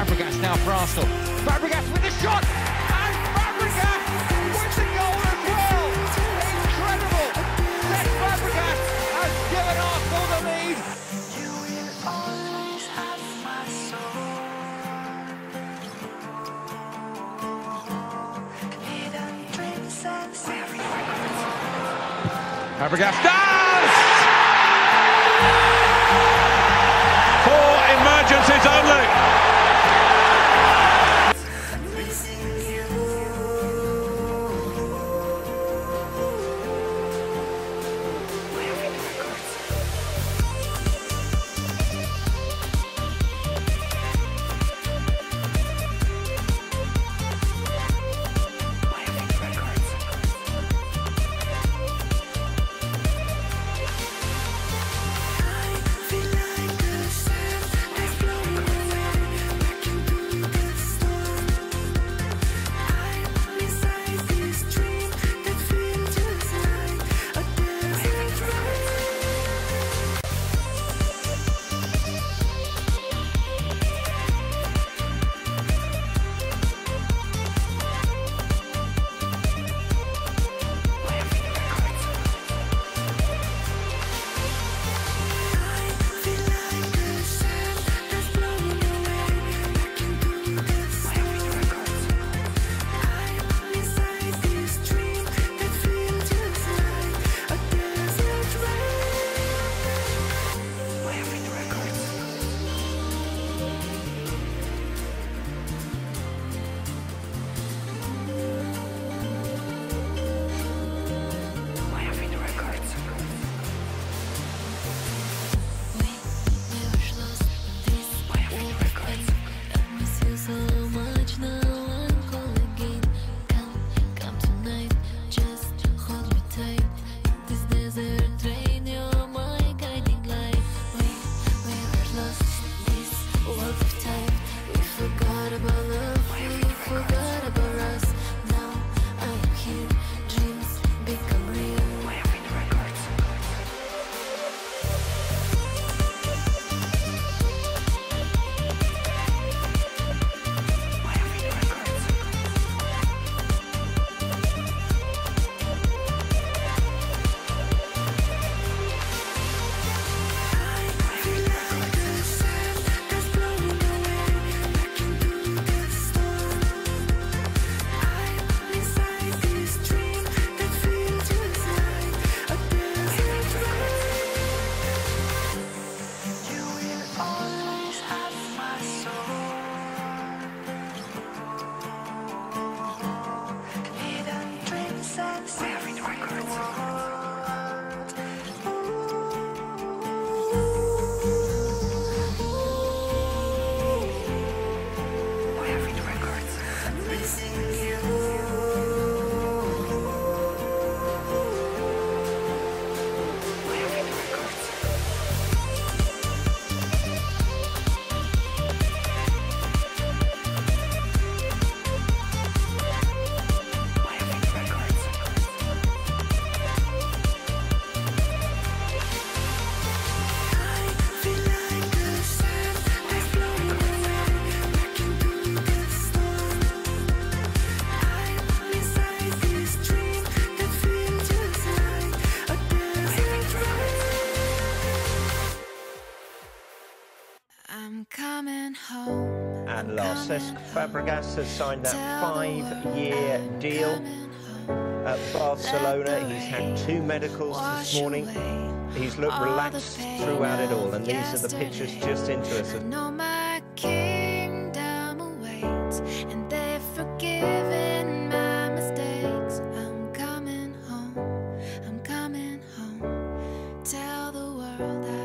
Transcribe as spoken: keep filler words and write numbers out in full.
Fabregas now for Arsenal. Fabregas with the shot, and Fabregas with the goal as well. Incredible. Cesc Fabregas has given Arsenal the lead. You will always have my soul. Hidden dreams and secrets. Fabregas does! Four emergencies only. I'm coming home. At last, Cesc Fabregas has signed that five-year deal at Barcelona. He's had two medicals this morning. He's looked relaxed throughout it all, and these are the pictures just into us. My kingdom awaits, and they've forgiven my mistakes. I'm coming home. I'm coming home. Tell the world I